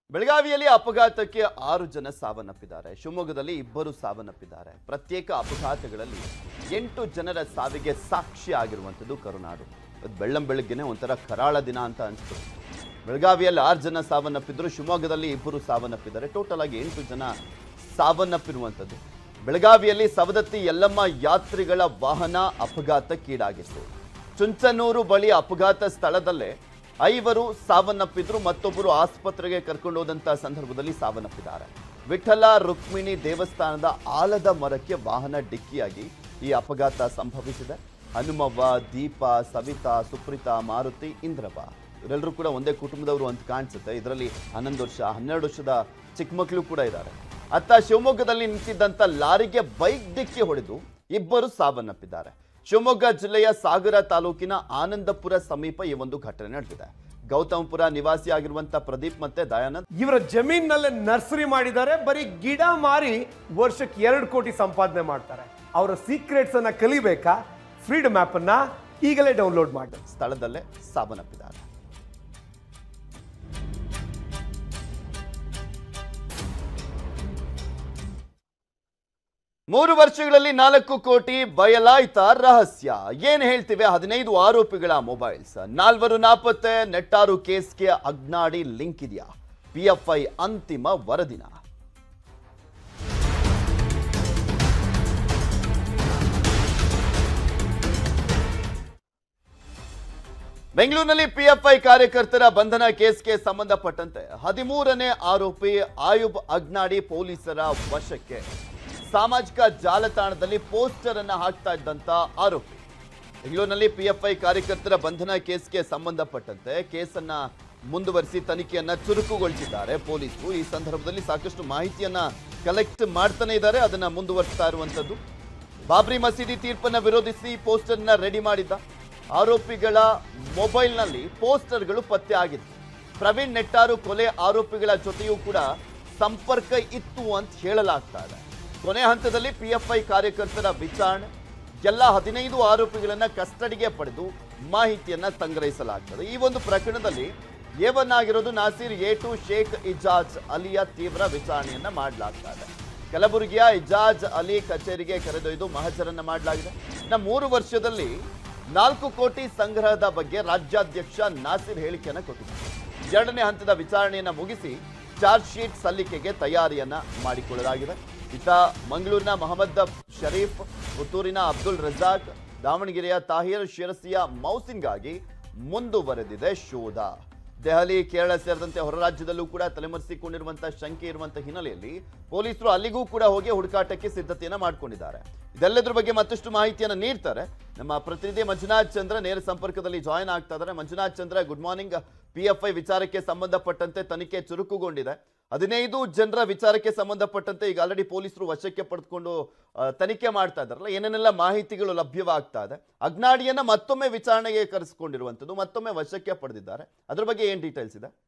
ಬೆಳಗಾವಿಯಲ್ಲಿ ಅಪಘಾತಕ್ಕೆ 6 ಜನ ಸಾವನ್ನಪ್ಪಿದ್ದಾರೆ. ಶಿವಮೊಗ್ಗದಲ್ಲಿ 2 ಸಾವನ್ನಪ್ಪಿದ್ದಾರೆ. ಪ್ರತ್ಯೇಕ ಅಪಘಾತಗಳಲ್ಲಿ 8 ಜನರ ಸಾವಿಗೆ ಸಾಕ್ಷಿ ಆಗಿರುವಂತದ್ದು ಕರುನಾಡು. ಬೆಳ್ಳಂಬೆಳಗ್ಗೆನೆ ಒಂಥರ ಕರಾಳ ದಿನ ಅಂತ ಅನಿಸ್ತು. ಬೆಳಗಾವಿಯಲ್ಲಿ 6 ಜನ ಸಾವನ್ನಪ್ಪಿದ್ರು, ಶಿವಮೊಗ್ಗದಲ್ಲಿ 2 ಸಾವನ್ನಪ್ಪಿದ್ದಾರೆ. ಟೋಟಲ್ ಆಗಿ 8 ಜನ ಸಾವನ್ನಪ್ಪಿರುವಂತದ್ದು. ಬೆಳಗಾವಿಯಲ್ಲಿ ಸವದತ್ತಿ ಯಲ್ಲಮ್ಮ ಯಾತ್ರಿಗಳ ವಾಹನ ಅಪಘಾತಕ್ಕೀಡಾಗಿತ್ತು. ಚುಂಚನೂರು ಬಳಿ ಅಪಘಾತ ಸ್ಥಳದಲ್ಲೇ 5 ಸಾವನ್ನಪ್ಪಿದ್ರು, ಮತ್ತೊಬ್ಬರು ಆಸ್ಪತ್ರೆಗೆ ಕರ್ಕೊಂಡು ಹೋದಂತ ಸಂದರ್ಭದಲ್ಲಿ ಸಾವನ್ನಪ್ಪಿದ್ದಾರೆ. ವಿಠಲ ರುಕ್ಮಿಣಿ ದೇವಸ್ಥಾನದ ಆಲದ ಮರಕ್ಕೆ ವಾಹನ ಡಿಕ್ಕಿಯಾಗಿ ಈ ಅಪಘಾತ ಸಂಭವಿಸಿದೆ. ಹನುಮವ್ವ, ದೀಪ, ಸವಿತಾ, ಸುಪ್ರೀತಾ, ಮಾರುತಿ, ಇಂದ್ರಪ್ಪ ಇವರೆಲ್ಲರೂ ಕೂಡ ಒಂದೇ ಕುಟುಂಬದವರು ಅಂತ ಕಾಣಿಸುತ್ತೆ. ಇದರಲ್ಲಿ 11 ವರ್ಷ 12 ವರ್ಷದ ಚಿಕ್ಕ ಮಕ್ಕಳು ಕೂಡ ಇದ್ದಾರೆ. ಅತ್ತ ಶಿವಮೊಗ್ಗದಲ್ಲಿ ನಿಂತಿದ್ದಂತ ಲಾರಿಗೆ ಬೈಕ್ ಡಿಕ್ಕಿ ಹೊಡೆದು 2 ಸಾವನ್ನಪ್ಪಿದ್ದಾರೆ. ಶಿವಮೊಗ್ಗ ಜಿಲ್ಲೆಯ ಸಾಗರ ತಾಲೂಕಿನ ಆನಂದಪುರ ಸಮೀಪ ಈ ಒಂದು ಘಟನೆ ನಡೆದಿದೆ. ಗೌತಮಪುರ ನಿವಾಸಿಯಾಗಿರುವಂತ ಪ್ರದೀಪ್ ಮತ್ತೆ ದಯಾನಂದ್ ಇವರ ಜಮೀನಲ್ಲೇ ನರ್ಸರಿ ಮಾಡಿದ್ದಾರೆ. ಬರೀ ಗಿಡ ಮಾರಿ ವರ್ಷಕ್ಕೆ 2 ಕೋಟಿ ಸಂಪಾದನೆ ಮಾಡ್ತಾರೆ. ಅವರ ಸೀಕ್ರೆಟ್ಸ್ ಅನ್ನ ಕಲಿಬೇಕಾ? ಫ್ರೀಡಮ್ ಆಪ್ ಅನ್ನ ಈಗಲೇ ಡೌನ್ಲೋಡ್ ಮಾಡಿ. ಸ್ಥಳದಲ್ಲೇ ಸಾವನ್ನಪ್ಪಿದ್ದಾರೆ. ಮೂರು ವರ್ಷಗಳಲ್ಲಿ 4 ಕೋಟಿ ಬಯಲಾಯ್ತ ರಹಸ್ಯ. ಏನ್ ಹೇಳ್ತಿವೆ? 15 ಆರೋಪಿಗಳ ಮೊಬೈಲ್ಸ್, 4 ನಾಪತ್ತೆ, ನೆಟ್ಟಾರು ಕೇಸ್ಗೆ ಅಗ್ನಾಡಿ ಲಿಂಕ್ ಇದೆಯಾ? ಪಿಎಫ್ಐ ಅಂತಿಮ ವರದಿನ. ಬೆಂಗಳೂರಿನಲ್ಲಿ ಪಿಎಫ್ಐ ಕಾರ್ಯಕರ್ತರ ಬಂಧನ ಕೇಸ್ಗೆ ಸಂಬಂಧಪಟ್ಟಂತೆ 13ನೇ ಆರೋಪಿ ಆಯುಬ್ ಅಗ್ನಾಡಿ ಪೊಲೀಸರ ವಶಕ್ಕೆ. ಸಾಮಾಜಿಕ ಜಾಲತಾಣದಲ್ಲಿ ಪೋಸ್ಟರ್ ಅನ್ನ ಹಾಕ್ತಾ ಇದ್ದಂತ ಆರೋಪಿ. ಬೆಂಗಳೂರಿನಲ್ಲಿ ಪಿಎಫ್ಐ ಕಾರ್ಯಕರ್ತರ ಬಂಧನ ಕೇಸ್ಗೆ ಸಂಬಂಧಪಟ್ಟಂತೆ ಕೇಸನ್ನ ಮುಂದುವರಿಸಿ ತನಿಖೆಯನ್ನ ಚುರುಕುಗೊಳಿಸಿದ್ದಾರೆ ಪೊಲೀಸರು. ಈ ಸಂದರ್ಭದಲ್ಲಿ ಸಾಕಷ್ಟು ಮಾಹಿತಿಯನ್ನ ಕಲೆಕ್ಟ್ ಮಾಡ್ತಾನೆ ಇದ್ದಾರೆ, ಅದನ್ನ ಮುಂದುವರಿಸ್ತಾ ಇರುವಂತದ್ದು. ಬಾಬ್ರಿ ಮಸೀದಿ ತೀರ್ಪನ್ನ ವಿರೋಧಿಸಿ ಪೋಸ್ಟರ್ನ ರೆಡಿ ಮಾಡಿದ್ದ ಆರೋಪಿಗಳ ಮೊಬೈಲ್ನಲ್ಲಿ ಪೋಸ್ಟರ್ಗಳು ಪತ್ತೆ ಆಗಿತ್ತು. ಪ್ರವೀಣ್ ನೆಟ್ಟಾರು ಕೊಲೆ ಆರೋಪಿಗಳ ಜೊತೆಯೂ ಕೂಡ ಸಂಪರ್ಕ ಇತ್ತು ಅಂತ ಹೇಳಲಾಗ್ತಾ ಇದೆ. ಕೊನೆ ಹಂತದಲ್ಲಿ ಪಿಎಫ್ಐ ಕಾರ್ಯಕರ್ತರ ವಿಚಾರಣೆ, ಎಲ್ಲ 15 ಆರೋಪಿಗಳನ್ನ ಕಸ್ಟಡಿಗೆ ಪಡೆದು ಮಾಹಿತಿಯನ್ನ ಸಂಗ್ರಹಿಸಲಾಗ್ತದೆ. ಈ ಒಂದು ಪ್ರಕರಣದಲ್ಲಿ A1 ಆಗಿರೋದು ನಾಸೀರ್, A2 ಶೇಖ್ ಇಜಾಜ್ ಅಲಿಯ ತೀವ್ರ ವಿಚಾರಣೆಯನ್ನ ಮಾಡಲಾಗ್ತಾ ಇದೆ. ಕಲಬುರಗಿಯ ಇಜಾಜ್ ಅಲಿ ಕಚೇರಿಗೆ ಕರೆದೊಯ್ದು ಮಹಜರನ್ನ ಮಾಡಲಾಗಿದೆ. 3 ವರ್ಷದಲ್ಲಿ 4 ಕೋಟಿ ಸಂಗ್ರಹದ ಬಗ್ಗೆ ರಾಜ್ಯಾಧ್ಯಕ್ಷ ನಾಸೀರ್ ಹೇಳಿಕೆಯನ್ನು ಕೊಟ್ಟಿದ್ದಾರೆ. 2ನೇ ಹಂತದ ವಿಚಾರಣೆಯನ್ನ ಮುಗಿಸಿ ಚಾರ್ಜ್ ಶೀಟ್ ಸಲ್ಲಿಕೆಗೆ ತಯಾರಿಯನ್ನ ಮಾಡಿಕೊಳ್ಳಲಾಗಿದೆ. ಇತ್ತ ಮಂಗಳೂರಿನ ಮೊಹಮ್ಮದ್ ಶರೀಫ್, ಪುತ್ತೂರಿನ ಅಬ್ದುಲ್ ರಜಾಕ್, ದಾವಣಗೆರೆಯ ತಾಹಿರ್, ಶಿರಸಿಯ ಮೌಸಿನ್ಗಾಗಿ ಮುಂದುವರೆದಿದೆ ಶೋಧ. ದೆಹಲಿ, ಕೇರಳ ಸೇರಿದಂತೆ ಹೊರ ರಾಜ್ಯದಲ್ಲೂ ಕೂಡ ತಲೆಮರೆಸಿಕೊಂಡಿರುವಂತಹ ಶಂಕೆ ಇರುವಂತಹ ಹಿನ್ನೆಲೆಯಲ್ಲಿ ಪೊಲೀಸರು ಅಲ್ಲಿಗೂ ಕೂಡ ಹೋಗಿ ಹುಡುಕಾಟಕ್ಕೆ ಸಿದ್ಧತೆಯನ್ನ ಮಾಡಿಕೊಂಡಿದ್ದಾರೆ. ಇದೆಲ್ಲದರ ಬಗ್ಗೆ ಮತ್ತಷ್ಟು ಮಾಹಿತಿಯನ್ನು ನೀಡ್ತಾರೆ ನಮ್ಮ ಪ್ರತಿನಿಧಿ ಮಂಜುನಾಥ್ ಚಂದ್ರ. ನೇರ ಸಂಪರ್ಕದಲ್ಲಿ ಜಾಯಿನ್ ಆಗ್ತಾ ಇದ್ದಾರೆ. Manjunath Chandra, good morning. PFI ವಿಚಾರಕ್ಕೆ ಸಂಬಂಧಪಟ್ಟಂತೆ ತನಿಖೆ ಚುರುಕುಗೊಂಡಿದೆ. 15 ಜನರ ವಿಚಾರಕ್ಕೆ ಸಂಬಂಧಪಟ್ಟಂತೆ ಈಗ ಆಲ್ರೆಡಿ ಪೊಲೀಸರು ವಶಕ್ಕೆ ಪಡೆದುಕೊಂಡು ತನಿಖೆ ಮಾಡ್ತಾ ಇದ್ದಾರಲ್ಲ, ಏನೇನೆಲ್ಲ ಮಾಹಿತಿಗಳು ಲಭ್ಯವಾಗ್ತಾ ಇದೆ? ಅಗ್ನಾಡಿಯನ್ನ ಮತ್ತೊಮ್ಮೆ ವಿಚಾರಣೆಗೆ ಕರೆಸಿಕೊಂಡಿರುವಂತದ್ದು, ಮತ್ತೊಮ್ಮೆ ವಶಕ್ಕೆ ಪಡೆದಿದ್ದಾರೆ, ಅದ್ರ ಬಗ್ಗೆ ಏನ್ ಡೀಟೇಲ್ಸ್ ಇದೆ?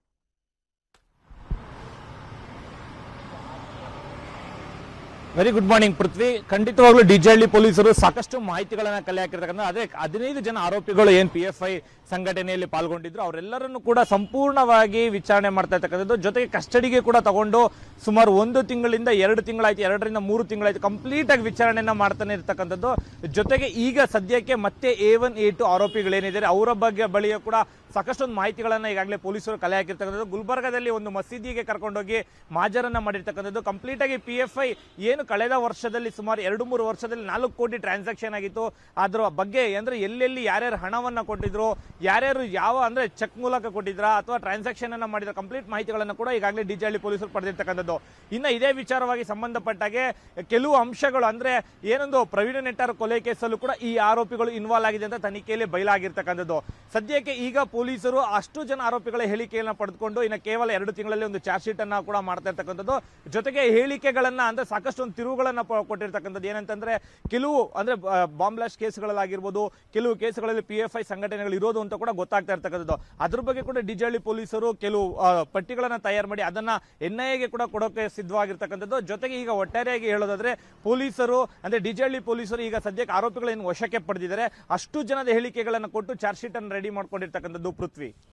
Very good morning Prithvi. ಖಂಡಿತವಾಗ್ಲೂ ಡಿಜೆಹಳ್ಳಿ ಪೊಲೀಸರು ಸಾಕಷ್ಟು ಮಾಹಿತಿಗಳನ್ನ ಕಲೆ ಹಾಕಿರ್ತಕ್ಕಂಥ ಅದೇ 15 ಜನ ಆರೋಪಿಗಳು ಏನ್ ಪಿಎಫ್ಐ ಸಂಘಟನೆಯಲ್ಲಿ ಪಾಲ್ಗೊಂಡಿದ್ರು ಅವರೆಲ್ಲರನ್ನು ಕೂಡ ಸಂಪೂರ್ಣವಾಗಿ ವಿಚಾರಣೆ ಮಾಡ್ತಾ ಇರ್ತಕ್ಕಂಥದ್ದು. ಜೊತೆಗೆ ಕಸ್ಟಡಿಗೆ ಕೂಡ ತಗೊಂಡು ಸುಮಾರು 1 ತಿಂಗಳಿಂದ 2 ತಿಂಗಳಾಯ್ತು, 2ರಿಂದ 3 ತಿಂಗಳಾಯ್ತು, ಕಂಪ್ಲೀಟ್ ಆಗಿ ವಿಚಾರಣೆಯನ್ನ ಮಾಡ್ತಾನೆ ಇರ್ತಕ್ಕಂಥದ್ದು. ಜೊತೆಗೆ ಈಗ ಸದ್ಯಕ್ಕೆ ಮತ್ತೆ A1 A2 ಆರೋಪಿಗಳೇನಿದ್ದಾರೆ ಅವರ ಬಗ್ಗೆ ಬಳಿಯ ಕೂಡ ಸಾಕಷ್ಟೊಂದು ಮಾಹಿತಿಗಳನ್ನ ಈಗಾಗಲೇ ಪೊಲೀಸರು ಕಲೆ ಹಾಕಿರ್ತಕ್ಕಂಥದ್ದು. ಗುಲ್ಬರ್ಗಾದಲ್ಲಿ ಒಂದು ಮಸೀದಿಗೆ ಕರ್ಕೊಂಡೋಗಿ ಮಾಜರನ್ನ ಮಾಡಿರ್ತಕ್ಕಂಥದ್ದು. ಕಂಪ್ಲೀಟ್ ಆಗಿ ಪಿಎಫ್ಐ ಏನು ಕಳೆದ ವರ್ಷದಲ್ಲಿ ಸುಮಾರು 2-3 ವರ್ಷದಲ್ಲಿ 4 ಕೋಟಿ ಟ್ರಾನ್ಸಾಕ್ಷನ್ ಆಗಿತ್ತು, ಅದರ ಬಗ್ಗೆ ಅಂದ್ರೆ ಎಲ್ಲೆಲ್ಲಿ ಯಾರ್ಯಾರು ಹಣವನ್ನ ಕೊಟ್ಟಿದ್ರು, ಯಾರ್ಯಾರು ಯಾವ ಅಂದ್ರೆ ಚೆಕ್ ಮೂಲಕ ಕೊಟ್ಟಿದ್ರ ಅಥವಾ ಟ್ರಾನ್ಸಾಕ್ಷನ್ ಅನ್ನ ಮಾಡಿದ್ರ ಕಂಪ್ಲೀಟ್ ಮಾಹಿತಿಗಳನ್ನ ಕೂಡ ಈಗಾಗಲೇ ಡಿಜೆಹಳ್ಳಿ ಪೊಲೀಸರು ಪಡೆದಿರ್ತಕ್ಕಂಥದ್ದು. ಇನ್ನ ಇದೇ ವಿಚಾರವಾಗಿ ಸಂಬಂಧಪಟ್ಟಾಗೆ ಕೆಲವು ಅಂಶಗಳು ಅಂದ್ರೆ ಏನೊಂದು ಪ್ರವೀಣ್ ನೆಟ್ಟಾರು ಕೊಲೆ ಕೇಸಲ್ಲೂ ಕೂಡ ಈ ಆರೋಪಿಗಳು ಇನ್ವಾಲ್ವ್ ಆಗಿದೆ ಅಂತ ತನಿಖೆಯಲ್ಲಿ ಬಯಲಾಗಿರ್ತಕ್ಕಂಥದ್ದು. ಸದ್ಯಕ್ಕೆ ಈಗ ಪೊಲೀಸರು ಅಷ್ಟು ಜನ ಆರೋಪಿಗಳ ಹೇಳಿಕೆಯನ್ನ ಪಡೆದುಕೊಂಡು ಇನ್ನು ಕೇವಲ 2 ತಿಂಗಳಲ್ಲಿ ಒಂದು ಚಾರ್ಜ್ ಶೀಟ್ ಅನ್ನ ಕೂಡ ಮಾಡ್ತಾ ಇರ್ತಕ್ಕಂಥದ್ದು. ಜೊತೆಗೆ ಹೇಳಿಕೆಗಳನ್ನ ಅಂದ್ರೆ ಸಾಕಷ್ಟು ಒಂದು ತಿರುವುಗಳನ್ನ ಕೊಟ್ಟಿರ್ತಕ್ಕಂಥದ್ದು. ಏನಂತಂದ್ರೆ ಕೆಲವು ಅಂದ್ರೆ ಬಾಂಬ್ ಬ್ಲಾಸ್ಟ್ ಕೇಸ್ಗಳಾಗಿರ್ಬೋದು, ಕೆಲವು ಕೇಸ್ಗಳಲ್ಲಿ ಪಿಎಫ್ಐ ಸಂಘಟನೆಗಳು ಇರೋದು ಅಂತ ಕೂಡ ಗೊತ್ತಾಗ್ತಾ ಇರ್ತಕ್ಕಂಥದ್ದು. ಅದ್ರ ಬಗ್ಗೆ ಕೂಡ ಡಿಜೆಹಳ್ಳಿ ಪೊಲೀಸರು ಕೆಲವು ಪಟ್ಟಿಗಳನ್ನ ತಯಾರು ಮಾಡಿ ಅದನ್ನ ಎನ್ಐಎಗೆ ಕೂಡ ಕೊಡೋಕೆ ಸಿದ್ಧವಾಗಿರ್ತಕ್ಕಂಥದ್ದು. ಜೊತೆಗೆ ಈಗ ಒಟ್ಟಾರೆಯಾಗಿ ಹೇಳೋದಾದ್ರೆ ಪೊಲೀಸರು ಅಂದ್ರೆ ಡಿಜೆಹಳ್ಳಿ ಪೊಲೀಸರು ಈಗ ಸದ್ಯಕ್ಕೆ ಆರೋಪಿಗಳನ್ನು ವಶಕ್ಕೆ ಪಡೆದಿದ್ದಾರೆ. ಅಷ್ಟು ಜನದ ಹೇಳಿಕೆಗಳನ್ನು ಕೊಟ್ಟು ಚಾರ್ಜ್ ಶೀಟ್ ಅನ್ನು ರೆಡಿ ಮಾಡ್ಕೊಂಡಿರ್ತಕ್ಕಂಥದ್ದು ಪೃಥ್ವಿ.